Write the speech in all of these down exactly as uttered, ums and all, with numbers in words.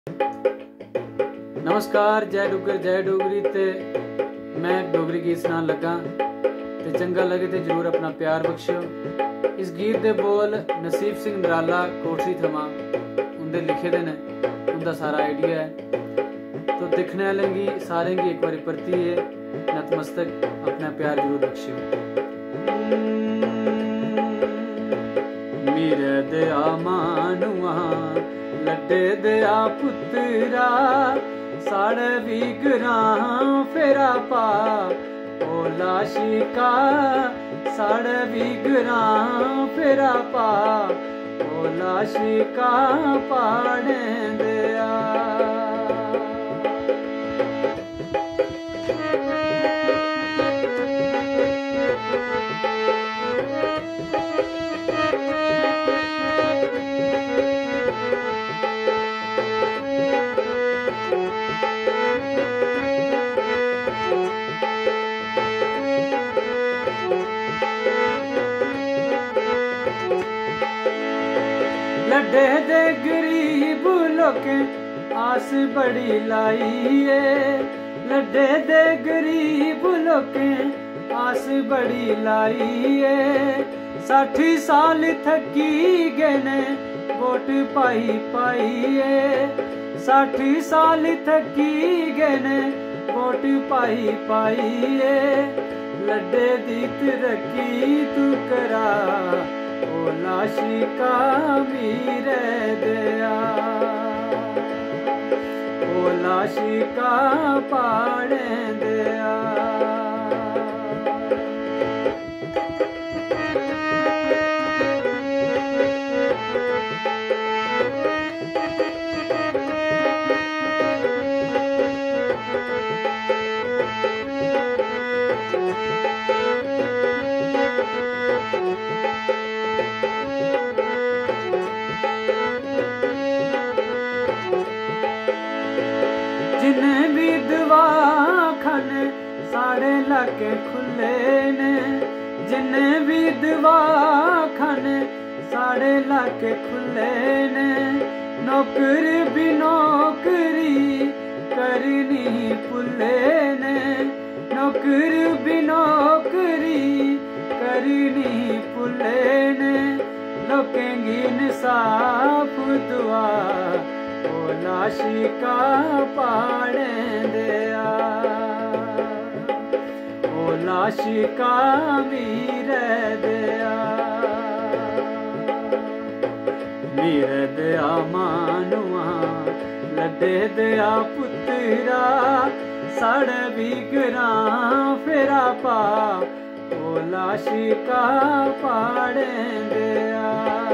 नमस्कार, जय डुगर जय डोगरी। ते मैं डोगरी गीत सुनान लगा ते चंगा लगे ते जरूर अपना प्यार बख्शो। इस गीत दे बोल नसीब सिंह नराला कोठरी थमां उंदे लिखे दे ने, उंदा सारा आइडिया है। तो दिखने वाले गी सारें गी एक बारी परतिए नतमस्तक अपना प्यार जरूर बख्शो। मेरे दया मानुआ लड्डे दया पुत्रा साढ़े भी ग्रां फेरा पा ओ लाशिका साढ़े भी ग्रां फेरा पा ओ लाशिका पाड़े दया। लड्डे दे गरीब लोकें आस बड़ी लाइए, लड्डे दे गरीब लोकें आस बड़ी लाइए। साठी साल थकी गए ने वोट पाई पाइए, साठी साल थकी गए ने वोट पाई पाइए। लड्डे दी तरक्की तू करा ओ लाशिका मीरे दया ओ लाशिका पाड़े दया। जिन्हें भी दवाखाने साढ़े लाके खुले ने, जिन्हें भी दवाखाने साढ़े लाके खुले ने। नौकर भी नौकरी करनी भुले ने, नौकर भी नौकरी करनी भुले ने। लोकें गी इंसाफ दुआ ओ लाशिका पाड़े दया ओ लाशिका मीरे दया। मीरे दया मानुआ लड्डे दया पुत्रा साढ़े भी ग्रां फेरा पा ओ लाशिका पाड़े दया।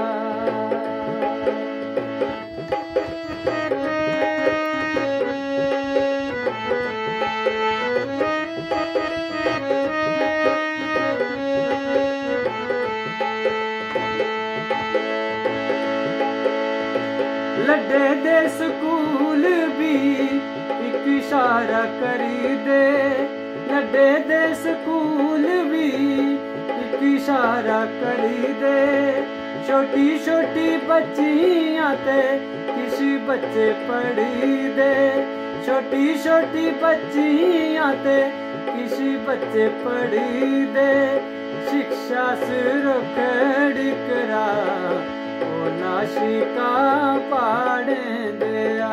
लड्डे दे स्कूल भी एक इशारा करी दे, लड्डे दे स्कूल भी एक इशारा करी दे। छोटी छोटी बच्चियां ते किसी बच्चे पढ़ी दे, छोटी छोटी बच्चियां ते किसी बच्चे पढ़ी दे। शिक्षा सिर खड़ी करा ओ लाशिका पाड़े दया।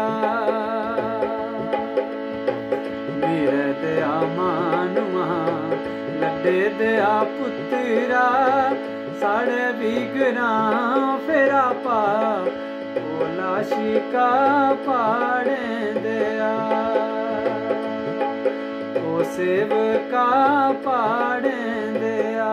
मेरे दया मानुआ लड्डे दया पुत्रा साढ़े भी ग्रां फेरा पा ओ लाशिका पाड़े दया ओ सेवका पाड़े दया।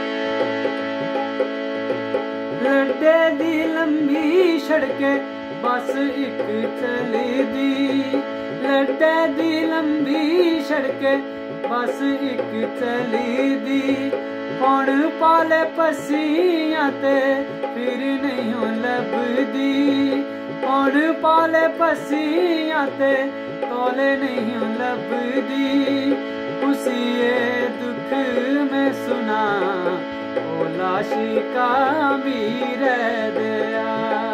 लड्डे दी लंबी सड़के बस एक चली दी लड्डे दी लंबी सड़क बस एक चली दी हुण पाले पसियां ते फिर नहीं लभदी हुण पाले पसियां ते तोले नहीं लभदी उसी दुख में सुना ओ लाशी का मीर दया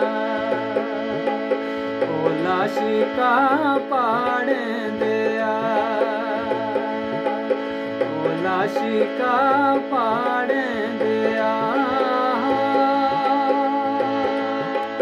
ओ लाशी का पाड़ दया ओ लाशी का